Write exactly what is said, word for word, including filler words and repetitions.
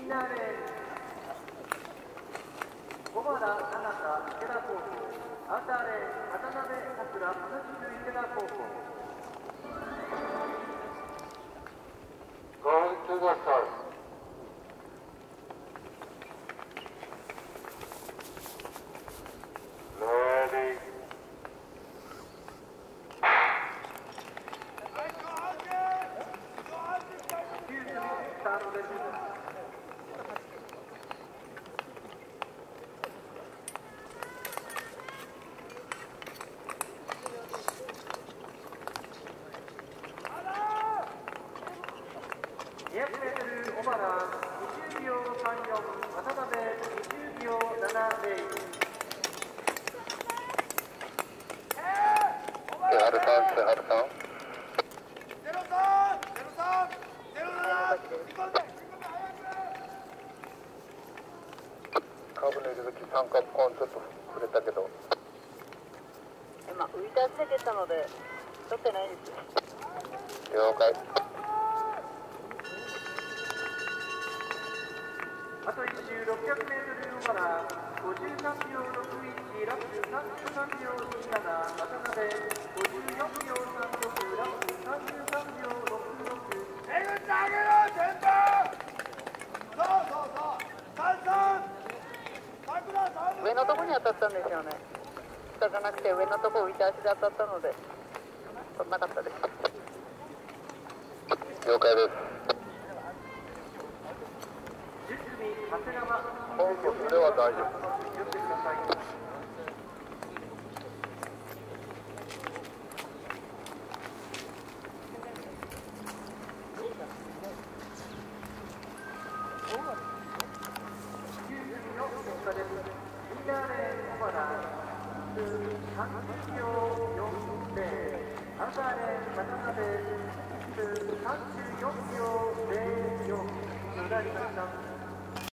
ンナーレーン小原七田池田高校、アウターレーン渡辺さくら同じく池田高校。 Going to the start. Ready. きゅう組スタートです。にひゃくメートル小原にじゅうびょうさんじゅうよん、渡辺にじゅうびょうななじゅう。 セハルさん、セハルさん。 ゼロさん、ゼロさん、ゼロなな、行こうぜ。 カーブの入り口三角コーンちょっと触れたけど。 今浮いて集めてたので取ってないです。 了解。 あといち周ろっぴゃくメートル小原ごじゅうさんびょうろくいち、ラップさんじゅうさんびょうにじゅうなな、渡辺ごじゅうよんびょうさんじゅうろく、ラップさんじゅうさんびょうろくろく。 えぐってあげろ、先輩。そうそうそう。三三。桜三。 上のとこに当たったんですよね。下じゃなくて上のとこ浮いて足で当たったので取んなかったです。 了解です。 じゅう組長谷川、 本部それは大丈夫。 気をつけてください。きゅう組の結果です。インナーレーン小原さんじゅうびょうよんじゅう、アウターレーン渡辺さんじゅうよんびょうぜろよん、下りました。